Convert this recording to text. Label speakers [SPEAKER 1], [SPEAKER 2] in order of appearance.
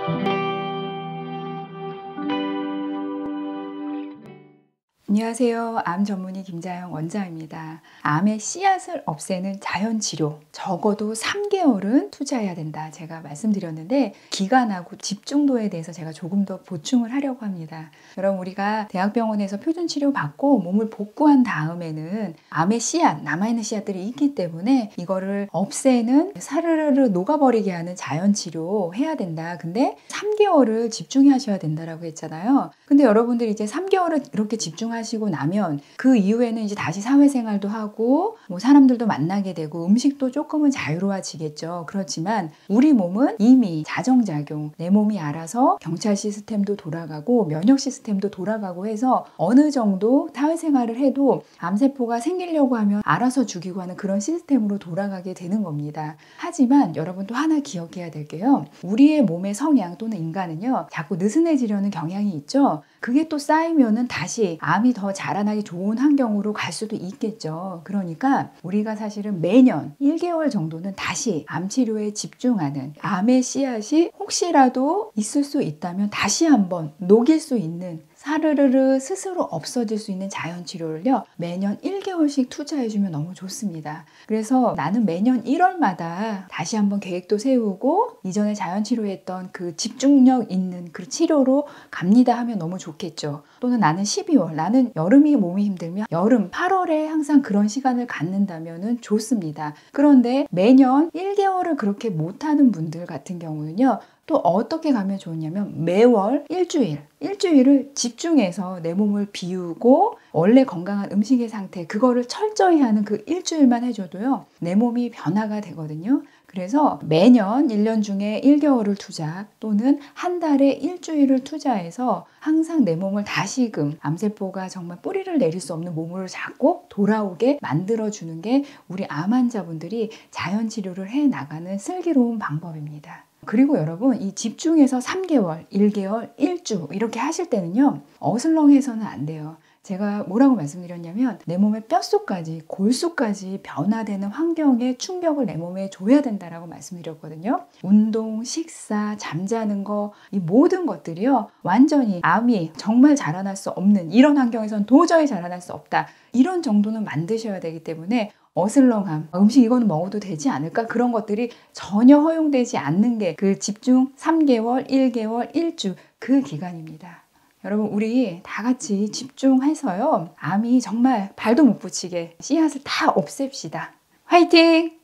[SPEAKER 1] 안녕하세요. 암 전문의 김자영 원장입니다. 암의 씨앗을 없애는 자연치료, 적어도 3개월은 투자해야 된다. 제가 말씀드렸는데 기간하고 집중도에 대해서 제가 조금 더 보충을 하려고 합니다. 여러분, 우리가 대학병원에서 표준치료 받고 몸을 복구한 다음에는 암의 씨앗, 남아있는 씨앗들이 있기 때문에 이거를 없애는, 사르르르 녹아버리게 하는 자연치료 해야 된다. 근데 3개월을 집중하셔야 된다라고 했잖아요. 근데 여러분들이 이제 3개월을 이렇게 집중하시고 나면 그 이후에는 이제 다시 사회생활도 하고 뭐 사람들도 만나게 되고 음식도 조금은 자유로워지겠죠. 그렇지만 우리 몸은 이미 자정작용, 내 몸이 알아서 경찰 시스템도 돌아가고 면역 시스템도 돌아가고 해서 어느 정도 사회생활을 해도 암세포가 생기려고 하면 알아서 죽이고 하는 그런 시스템으로 돌아가게 되는 겁니다. 하지만 여러분 또 하나 기억해야 될 게요. 우리의 몸의 성향 또는 인간은요, 자꾸 느슨해지려는 경향이 있죠. 그게 또 쌓이면은 다시 암이 더 자라나기 좋은 환경으로 갈 수도 있겠죠. 그러니까 우리가 사실은 매년 1개월 정도는 다시 암 치료에 집중하는, 암의 씨앗이 혹시라도 있을 수 있다면 다시 한번 녹일 수 있는, 사르르르 스스로 없어질 수 있는 자연치료를요, 매년 1개월씩 투자해주면 너무 좋습니다. 그래서 나는 매년 1월마다 다시 한번 계획도 세우고 이전에 자연치료했던 그 집중력 있는 그 치료로 갑니다 하면 너무 좋겠죠. 또는 나는 12월, 나는 여름이 몸이 힘들면 여름 8월에 항상 그런 시간을 갖는다면 좋습니다. 그런데 매년 1개월을 그렇게 못하는 분들 같은 경우는요, 또 어떻게 가면 좋냐면 매월 일주일을 집중해서 내 몸을 비우고 원래 건강한 음식의 상태, 그거를 철저히 하는 그 일주일만 해줘도요, 내 몸이 변화가 되거든요. 그래서 매년 1년 중에 1개월을 투자 또는 한 달에 일주일을 투자해서 항상 내 몸을 다시금 암세포가 정말 뿌리를 내릴 수 없는 몸으로 잡고 돌아오게 만들어주는 게 우리 암 환자분들이 자연치료를 해나가는 슬기로운 방법입니다. 그리고 여러분, 이 집중해서 3개월, 1개월, 1주 이렇게 하실 때는요, 어슬렁해서는 안 돼요. 제가 뭐라고 말씀드렸냐면 내 몸의 뼛속까지, 골수까지 변화되는 환경의 충격을 내 몸에 줘야 된다라고 말씀드렸거든요. 운동, 식사, 잠자는 거, 이 모든 것들이요, 완전히 암이 정말 자라날 수 없는 이런 환경에서는 도저히 자라날 수 없다. 이런 정도는 만드셔야 되기 때문에 어슬렁함, 음식 이거는 먹어도 되지 않을까? 그런 것들이 전혀 허용되지 않는 게 그 집중 3개월, 1개월, 1주 그 기간입니다. 여러분, 우리 다 같이 집중해서요, 암이 정말 발도 못 붙이게 씨앗을 다 없앱시다. 화이팅!